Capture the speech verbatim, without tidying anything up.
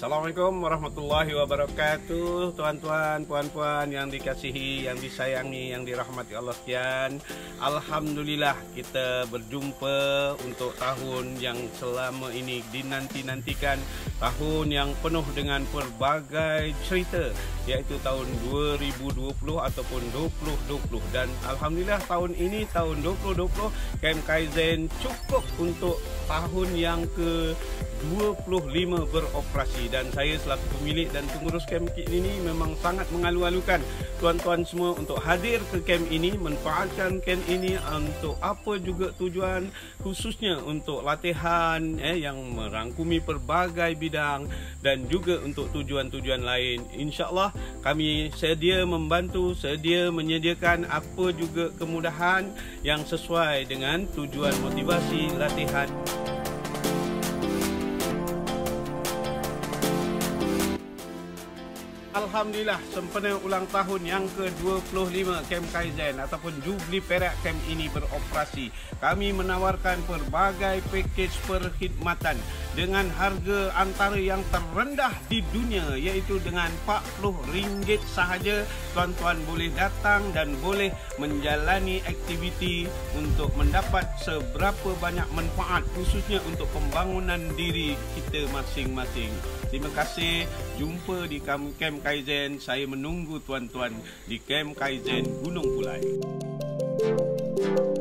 Assalamualaikum warahmatullahi wabarakatuh. Tuan-tuan, puan-puan yang dikasihi, yang disayangi, yang dirahmati Allah sekalian. Alhamdulillah kita berjumpa untuk tahun yang selama ini dinanti-nantikan. Tahun yang penuh dengan pelbagai cerita, iaitu tahun dua ribu dua puluh ataupun dua ribu dua puluh. Dan Alhamdulillah tahun ini, tahun dua ribu dua puluh, Camp Kaizen cukup untuk tahun yang ke dua puluh lima beroperasi, dan saya selaku pemilik dan pengurus camp ini memang sangat mengalu-alukan tuan-tuan semua untuk hadir ke camp ini, manfaatkan camp ini untuk apa juga tujuan, khususnya untuk latihan eh, yang merangkumi pelbagai bidang dan juga untuk tujuan-tujuan lain. InsyaAllah kami sedia membantu, sedia menyediakan apa juga kemudahan yang sesuai dengan tujuan motivasi latihan. Alhamdulillah, sempena ulang tahun yang ke dua puluh lima Camp Kaizen ataupun Jubli Perak Camp ini beroperasi. Kami menawarkan pelbagai pakej perkhidmatan dengan harga antara yang terendah di dunia, iaitu dengan empat puluh ringgit sahaja. Tuan-tuan boleh datang dan boleh menjalani aktiviti untuk mendapat seberapa banyak manfaat, khususnya untuk pembangunan diri kita masing-masing. Terima kasih. Jumpa di Camp Kaizen. Saya menunggu tuan-tuan di Camp Kaizen Gunung Pulai.